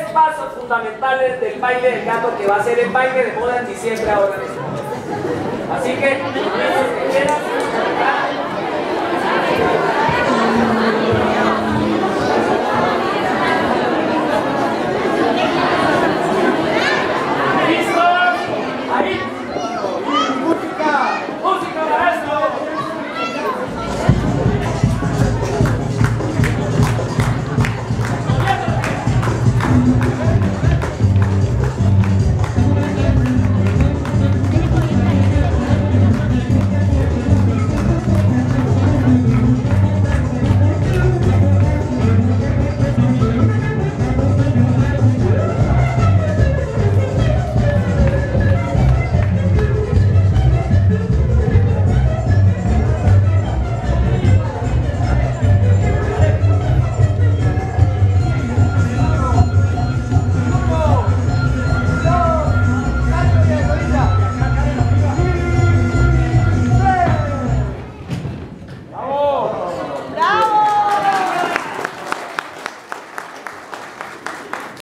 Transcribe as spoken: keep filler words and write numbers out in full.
pasos fundamentales del baile del gato, que va a ser el baile de moda en diciembre ahora mismo. Así que, los que quieran